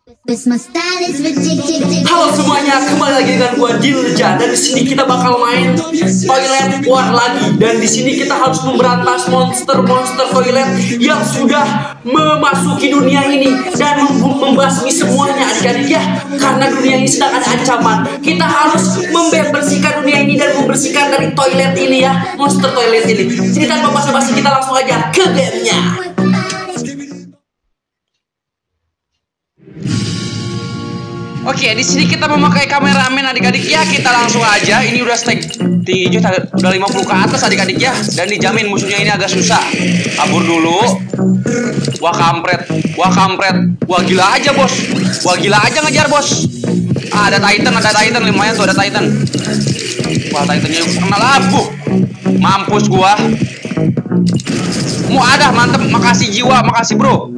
Halo semuanya, kembali lagi dengan gua Dilja, dan di sini kita bakal main toilet war lagi. Dan di sini kita harus memberantas monster-monster toilet yang sudah memasuki dunia ini dan membasmi semuanya, adik-adik ya. Karena dunia ini sedang ada ancaman. Kita harus membersihkan dunia ini dan membersihkan dari toilet ini ya, monster toilet ini. Jadi tanpa basa-basi kita langsung aja ke gamenya. Oke, di sini kita memakai kameramen adik-adik ya. Kita langsung aja. Ini udah stack tinggi, udah 50 ke atas adik-adik ya. Dan dijamin musuhnya ini agak susah. Kabur dulu. Wah kampret, wah kampret. Wah gila aja bos. Wah gila aja ngejar bos. Ah, ada Titan lumayan tuh, ada Titan. Wah Titannya kena labu. Mampus gua. Mau ada, mantep. Makasih jiwa, makasih bro.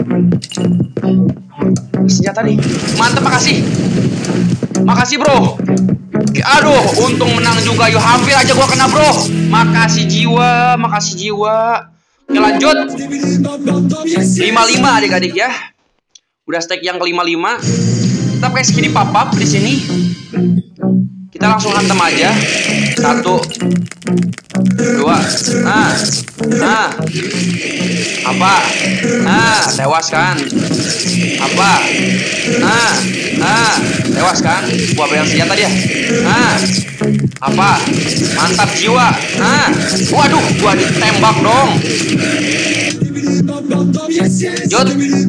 Senjata nih, mantep, makasih bro. Aduh, untung menang juga. Yuk, hampir aja gua kena bro. Makasih jiwa. Oke, lanjut. 55 adik-adik ya. Udah stack yang ke-55. Kita pakai skinny pop-up di sini. Kita langsung hantam aja. 1, 2. Apa? Tewas kan? Apa? Tewas kan? Gua pegang senjata dia. Apa? Mantap jiwa. Waduh, gua ditembak dong. Jod.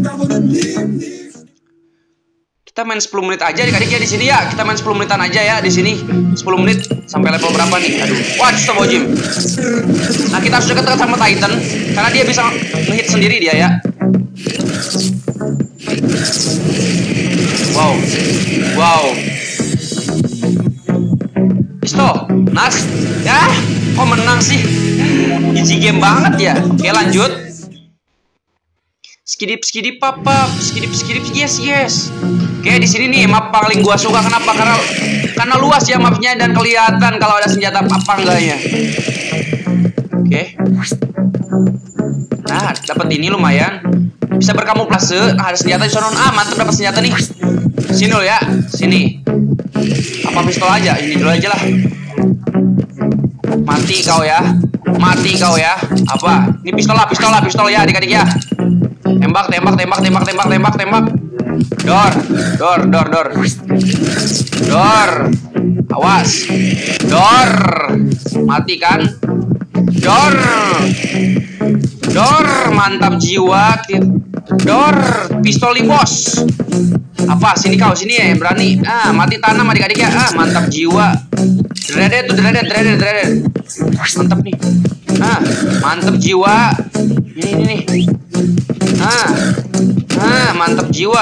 Kita main 10 menit aja adik-adik ya di sini ya. Kita main 10 menitan aja ya di sini. 10 menit sampai level berapa nih? Aduh. Wah, Astagfirullahaladzim. Nah, kita harus dekat-dekat sama Titan karena dia bisa ngehit sendiri dia ya. Wow. Pisto, Nas. Ya, kok menang sih? Easy game banget ya. Oke, lanjut. Skidip papa, skidip yes. Oke, di sini nih map paling gua suka. Kenapa? Karena luas ya mapnya dan kelihatan kalau ada senjata apa enggaknya. Oke. Nah, dapat ini lumayan. Bisa berkamuflase. Ada senjata di sana. Mantap, dapat senjata nih. Sini lo ya, sini. Apa pistol aja? Ini dulu aja lah. Mati kau ya. Apa? Ini pistol ya adik-adik ya. Tembak. Dor. Awas. Dor. Mati kan? Dor. Mantap jiwa. Dor. Pistol nih bos. Apa? Sini kau, sini ya, berani. Mati tanam adik-adik ya. Mantap jiwa. Dreaded. Mantap nih. Mantap jiwa. Ini nih. Mantap jiwa.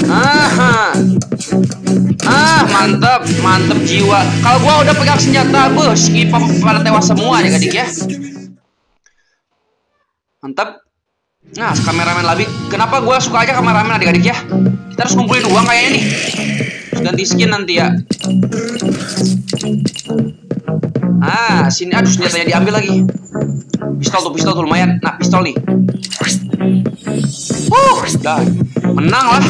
Mantap jiwa. Kalau gua udah pegang senjata, bos, pada tewas semua adik-adik ya. Mantap. Nah, kameramen lagi. Kenapa gua suka aja kameramen adik-adik ya? Kita harus ngumpulin uang kayaknya nih. Terus ganti skin nanti ya. Sini. Aduh, senjatanya diambil lagi. Pistol tuh lumayan. Nah, pistol nih. Udah menang lah.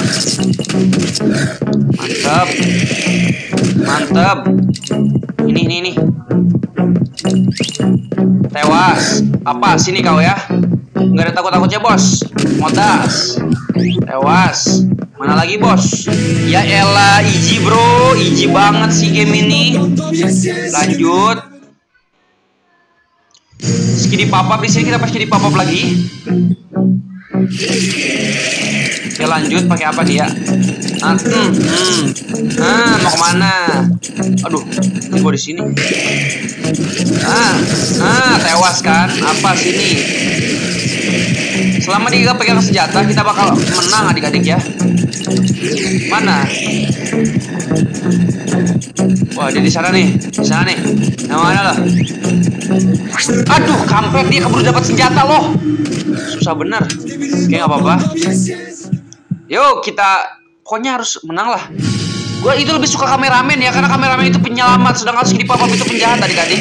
Mantap. Ini. Tewas. Apa? Sini kau ya. Nggak ada takut-takutnya bos. Modas. Tewas. Mana lagi bos? Ya elah, easy bro. Easy banget sih game ini. Lanjut. Skinny pop-up di sini, kita pakai skinny pop-up lagi. Oke, lanjut pakai apa dia? Mau kemana? Aduh, ini gua di sini. Tewas kan? Apa sini? Selama dia pegang senjata, kita bakal menang adik-adik ya. Mana? Wah, dia di sana nih. Yang mana loh? Aduh, kampret, dia keburu dapat senjata loh. Susah bener. Oke, nggak apa-apa. Yuk, kita pokoknya harus menang lah. Gue itu lebih suka kameramen ya, karena kameramen itu penyelamat, sedangkan skinny pop-up itu penjahat adik-adik.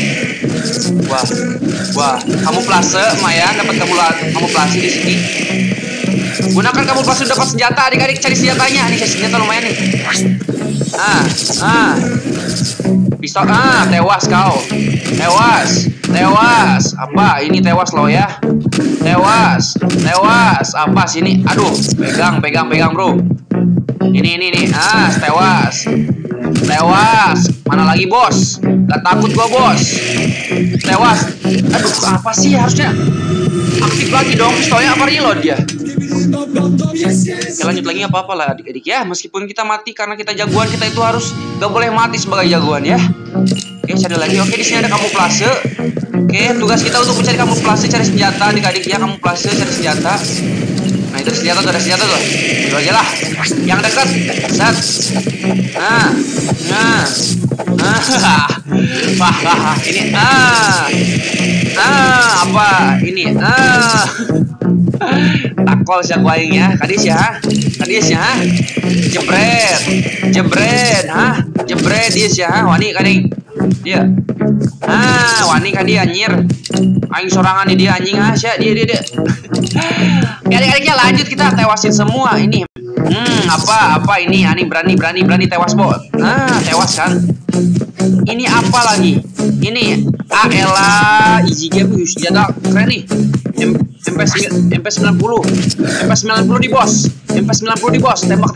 Wah, kamuflase, lumayan dapat kamuflase di sini. Gunakan kamuflase dapat senjata. Adik-adik cari senjatanya. Nih cari senjata lumayan nih. Pistol. Tewas kau. Tewas. Apa? Ini tewas loh ya. Tewas. Apa sini? Aduh, pegang bro. Ini. Tewas. Mana lagi bos? Gak takut gua bos. Tewas. Aduh, apa sih harusnya aktif lagi dong pistolnya, apa reload dia? Oke, lanjut lagi apa-apa lah adik-adik ya. Meskipun kita mati karena kita jagoan, kita itu harus gak boleh mati sebagai jagoan ya. Oke, cari lagi. Oke, di sini ada kamuflase. Oke, tugas kita untuk mencari kamuflase, cari senjata adik-adik ya. Kamuflase, cari senjata. Nah, itu senjata tuh, ada senjata tuh. Itu aja lah. Yang dekat. Set. Ini apa? Ini takol sih aku aing ya. Kadis ya. Jebret dia sih ya. Wani kading. Dia. Wani kan dia anjir. Aing sorangan nih dia anjing dia. Adik-adiknya lanjut, kita tewasin semua ini. Apa ini? Ani berani tewas, Bo. Tewas kan. Ini apa lagi? Ini elah easy game. Senjata keren nih. MP90 di bos. Tembak.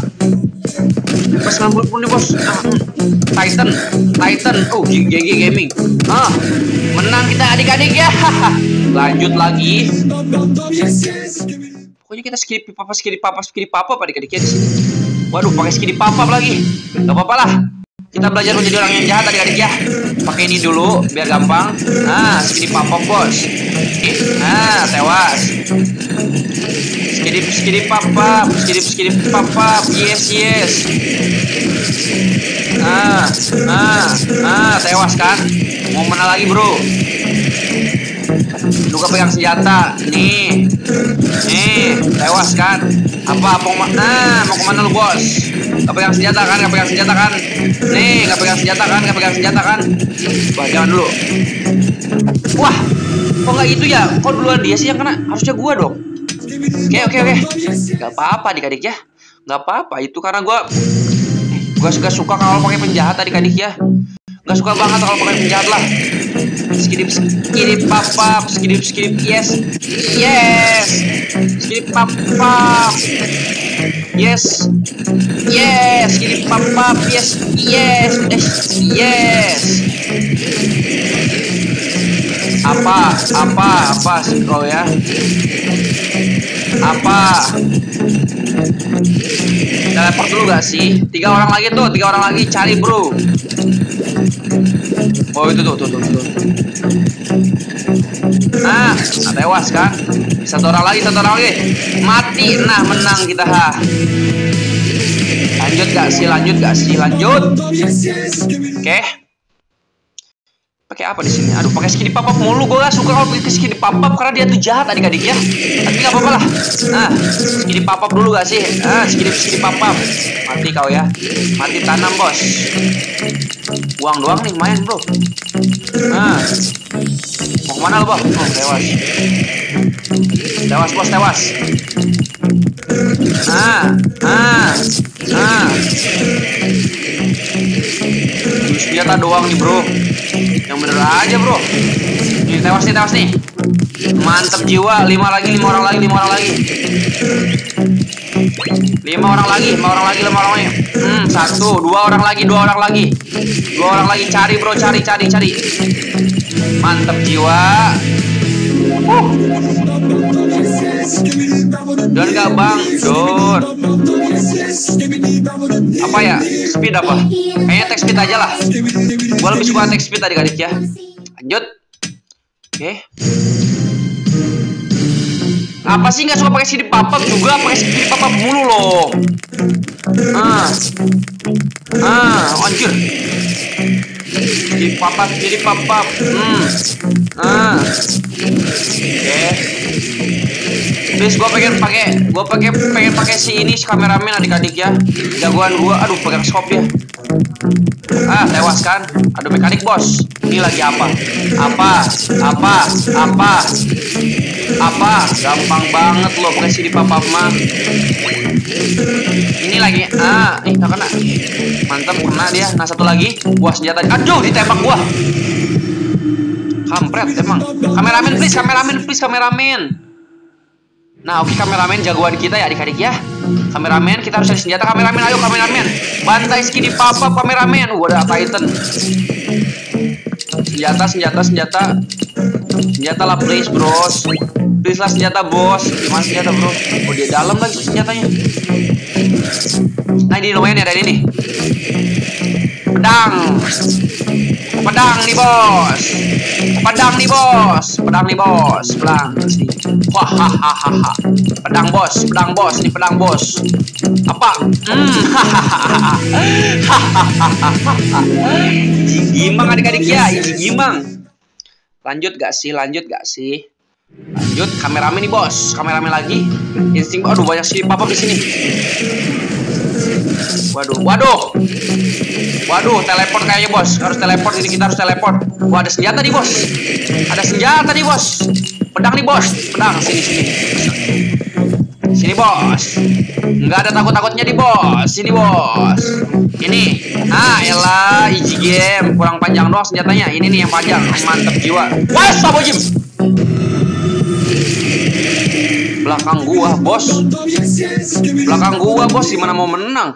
MP90 di bos. Titan. GG Gaming. Menang kita adik-adik ya. Lanjut lagi. Pokoknya kita skip papa adik-adik ya di sini. Waduh, pakai skip papa lagi. Gak apa-apa lah. Kita belajar menjadi orang yang jahat adik-adik ya. Pakai ini dulu biar gampang. Skip papa bos. Tewas. Skip papa. Yes. Tewas kan. Mau mana lagi bro? Luka pegang senjata. Nih, tewas kan? Mau kemana lu bos? Gak pegang senjata kan? Nih, gak pegang senjata kan? Wah, jangan dulu. Wah, kok nggak itu ya? Kok duluan dia sih yang kena? Harusnya gua dong. Oke. Gak apa-apa adik-adik ya. Gak apa-apa, itu karena gua suka kalau pakai penjahat adik-adik ya. Gak suka banget kalau pakai penjahat lah. Skip papap. Yes. Skip papap. Yes. Skip papap. Yes. Apa sih kau ya? Teleport dulu gak sih? 3 orang lagi cari bro. Oh itu tuh. Tewas kan? Satu orang lagi. Mati. Nah, menang kita Lanjut gak sih? Oke. Pakai apa di sini? Aduh, pakai skin papap mulu. Gue gak suka kalau pakai skin papap karena dia tuh jahat adik-adik ya. Tapi gak apa-apa lah. Skin papap dulu gak sih? Skin papap. Mati kau ya. Mati tanam bos. Uang doang nih, main bro. Mau kemana lo bos? Tewas. Tewas bos, tewas. Senjata doang nih bro. Yang bener aja bro. Ini tewas nih. Mantap jiwa. 5 orang lagi. 5 orang lagi. 1, 2 orang lagi. Cari bro, cari. Mantap jiwa. Don gak bang, Don. Apa ya? Speed apa? Kayaknya text speed aja lah. Gua lebih suka text speed adik-adik ya. Lanjut. Oke. Apa sih nggak suka pakai skin papap juga? Pakai skin papap mulu loh. Anjir. Jadi papap. Oke. Please, gue pengen pakai si ini, si kameramen adik-adik ya. Jagoan gua, aduh pegang scope ya. Tewas kan? Aduh mekanik bos. Ini lagi apa? Apa? Gampang banget lo pakai CD papa mah. Ini lagi. Nggak kena. Mantap, kena dia. Nah, satu lagi. Wah, senjata. Aduh, ditembak gua. Kampret emang. Kameramen please, kameramen. Nah, oke, kameramen jagoan kita ya adik-adik ya. Kameramen, kita harus cari senjata. Kameramen, ayo kameramen. Bantai Skidi Papa kameramen. Ada Titan. Senjata lah please bros. Please lah senjata bos. Gimana senjata bro? Oh, dia dalam lagi senjatanya. Nah, ini lumayan ya, ada ini nih. Pedang nih bos. Pedang sih. Hahaha. Pedang bos. Ini pedang bos. Apa? Gimang adik-adik ya, gimang. Lanjut gak sih? Lanjut, kameramen nih bos. Kameramen lagi. Insting, aduh banyak sih papa di sini. Waduh, teleport kayaknya bos. Harus teleport ini, kita harus teleport. Wah, ada senjata nih bos. Pedang nih bos. Pedang sini bos. Nggak ada takutnya di bos. Sini bos. Ini. Elah, easy game. Kurang panjang doang senjatanya. Ini nih yang panjang. Mantep jiwa. Wah, sabojim. Belakang gua bos. Gimana mau menang?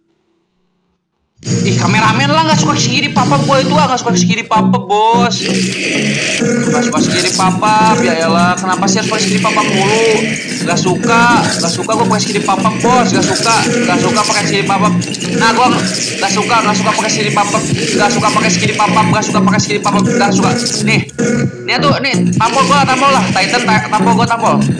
Ih, kameramen lah nggak suka segini papa gua itu nggak suka segini papa bos. Nggak suka segini papa. Ya elah, kenapa sih harus pakai segini papa mulu? Nggak suka gua pakai segini papa bos. Nggak suka pakai segini papa. Nah, gua nggak suka pakai segini papa. Nggak suka pakai segini papa. Nih tuh tampol lah. Titan tampol gua.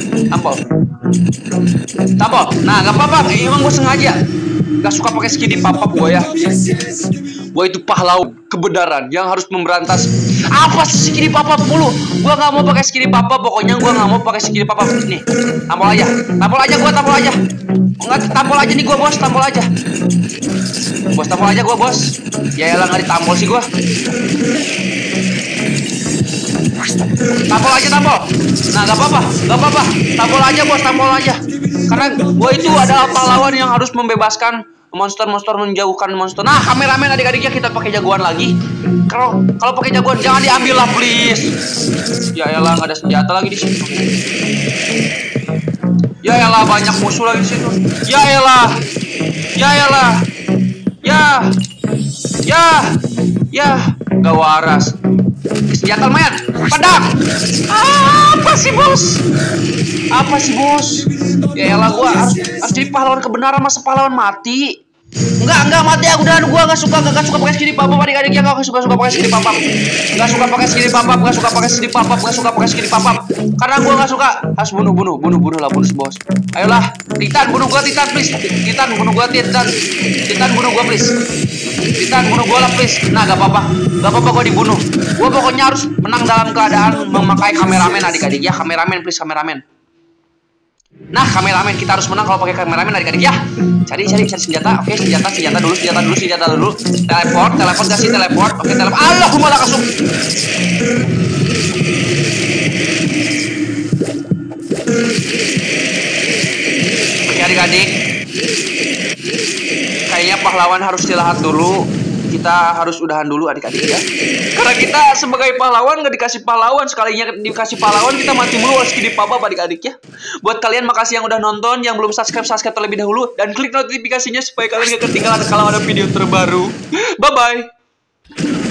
Nah, nggak apa-apa. Emang gua sengaja gak suka pakai skin di papap gua ya. Gua itu pahlawan kebenaran yang harus memberantas. Apa sih skin di papap mulu? Gua gak mau pakai skin di papap. Pokoknya gua gak mau pakai skin di papap. Nih, tampol aja gua. Enggak, tampol aja nih gua bos. Tampol aja gua bos. Ya elah, gak ditampol sih gua. Tampol aja. Nah, gak apa-apa. Tampol aja bos. Karena gue itu adalah pahlawan yang harus membebaskan monster-monster, menjauhkan monster. Nah, kameramen adik-adiknya kita pakai jagoan lagi. Kalau pakai jagoan jangan diambil lah please. Ya elah, nggak ada senjata lagi di situ. Ya elah, banyak musuh lagi di situ. Ya elah. Gak waras. Senjata lumayan. Pedang. Apa sih bos? Ya elah, gua harus jadi pahlawan kebenaran, masa pahlawan mati. Enggak mati aku, udahan. Gua gak suka pakai skin papap adik-adiknya. Gak suka pakai skin papap. Gak suka pakai skin papap. Karena gua gak suka. Harus bunuh lah bos. Ayolah, Titan bunuh gua, Titan please. Titan bunuh gua please. Titan bunuh gua lah please. Nah, gak apa-apa gua dibunuh. Gua pokoknya harus menang dalam keadaan memakai kameramen adik-adik ya. Kameramen please, kameramen. Nah, kameramen, kita harus menang kalau pakai kameramen adik-adik ya. Cari senjata. Oke, senjata dulu. Teleport kasih teleport. Oke, teleport. Allahumma lakasum. Oke, adik-adik. Kayaknya pahlawan harus istirahat dulu. Kita harus udahan dulu adik-adik ya. Karena kita sebagai pahlawan gak dikasih pahlawan. Sekalinya dikasih pahlawan kita mati mulu. Harus di papa adik-adik ya. Buat kalian makasih yang udah nonton. Yang belum subscribe terlebih dahulu. Dan klik notifikasinya supaya kalian gak ketinggalan kalau ada video terbaru. Bye-bye.